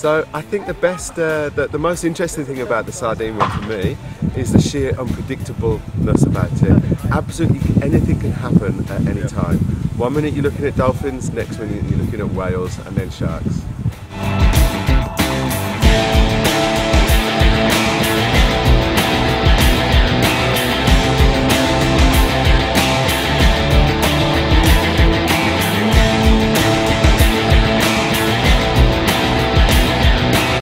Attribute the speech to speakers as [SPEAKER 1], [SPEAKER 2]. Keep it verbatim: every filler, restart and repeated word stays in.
[SPEAKER 1] So I think the best, uh, the, the most interesting thing about the Sardine Run for me is the sheer unpredictableness about it. Absolutely anything can happen at any time. One minute you're looking at dolphins, next minute you're looking at whales and then sharks.